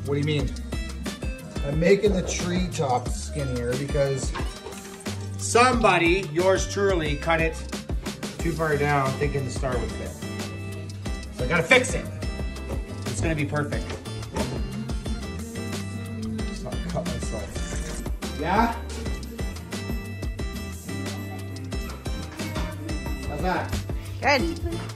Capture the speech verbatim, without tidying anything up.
What do you mean? I'm making the tree top skinnier because somebody, yours truly, cut it too far down thinking the star would fit. So I gotta fix it. It's gonna be perfect. Just not cut myself. Yeah? How's that? Good.